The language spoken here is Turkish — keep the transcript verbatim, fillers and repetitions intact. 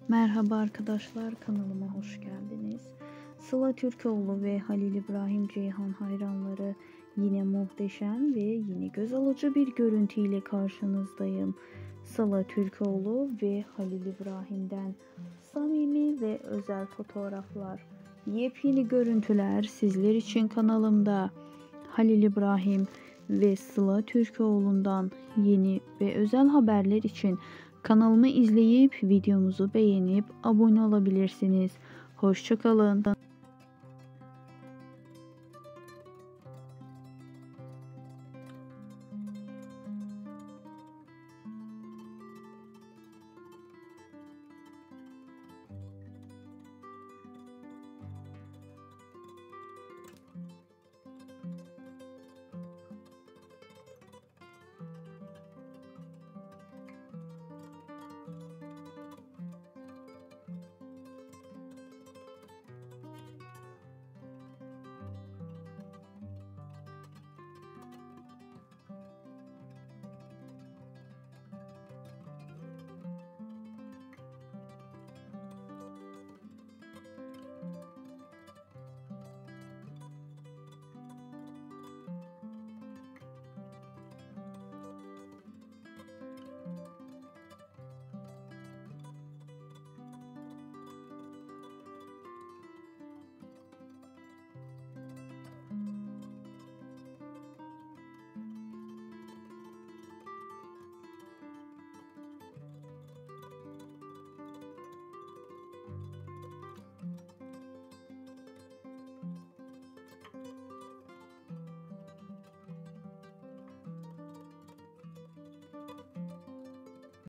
Merhaba arkadaşlar, kanalıma hoş geldiniz. Sıla Türkoğlu ve Halil İbrahim Ceyhan hayranları, yine muhteşem ve yine göz alıcı bir görüntüyle karşınızdayım. Sıla Türkoğlu ve Halil İbrahim'den samimi ve özel fotoğraflar, yepyeni görüntüler sizler için kanalımda. Halil İbrahim ve Sıla Türkoğlu'ndan yeni ve özel haberler için kanalımı izleyip videomuzu beğenip abone olabilirsiniz. Hoşça kalın.